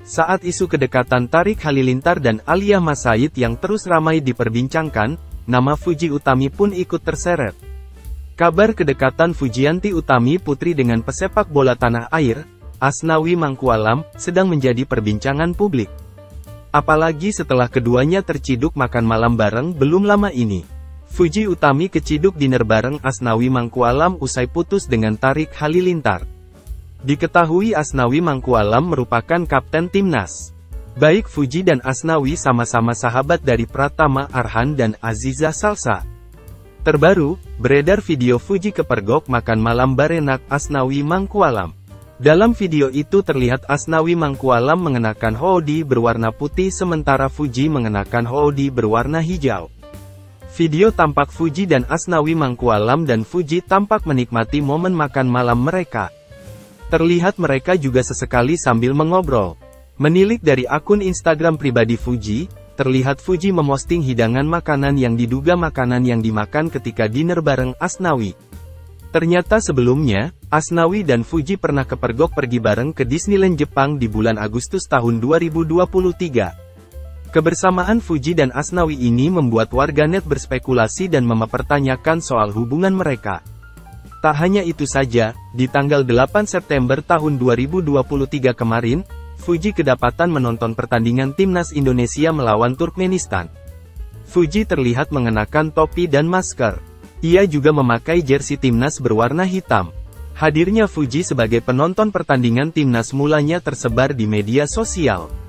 Saat isu kedekatan Tarik Halilintar dan Alia Mas Said yang terus ramai diperbincangkan, nama Fuji Utami pun ikut terseret. Kabar kedekatan Fujianti Utami Putri dengan pesepak bola tanah air, Asnawi Mangkualam, sedang menjadi perbincangan publik. Apalagi setelah keduanya terciduk makan malam bareng belum lama ini. Fuji Utami keciduk dinner bareng Asnawi Mangkualam usai putus dengan Tarik Halilintar. Diketahui Asnawi Mangkualam merupakan kapten timnas. Baik Fuji dan Asnawi sama-sama sahabat dari Pratama Arhan dan Aziza Salsa. Terbaru, beredar video Fuji kepergok makan malam barenak Asnawi Mangkualam. Dalam video itu terlihat Asnawi Mangkualam mengenakan hoodie berwarna putih sementara Fuji mengenakan hoodie berwarna hijau. Video tampak Fuji dan Asnawi Mangkualam dan Fuji tampak menikmati momen makan malam mereka. Terlihat mereka juga sesekali sambil mengobrol. Menilik dari akun Instagram pribadi Fuji, terlihat Fuji memosting hidangan makanan yang diduga makanan yang dimakan ketika dinner bareng Asnawi. Ternyata sebelumnya, Asnawi dan Fuji pernah kepergok pergi bareng ke Disneyland Jepang di bulan Agustus tahun 2023. Kebersamaan Fuji dan Asnawi ini membuat warganet berspekulasi dan mempertanyakan soal hubungan mereka. Tak hanya itu saja, di tanggal 8 September tahun 2023 kemarin, Fuji kedapatan menonton pertandingan timnas Indonesia melawan Turkmenistan. Fuji terlihat mengenakan topi dan masker. Ia juga memakai jersey timnas berwarna hitam. Hadirnya Fuji sebagai penonton pertandingan timnas mulanya tersebar di media sosial.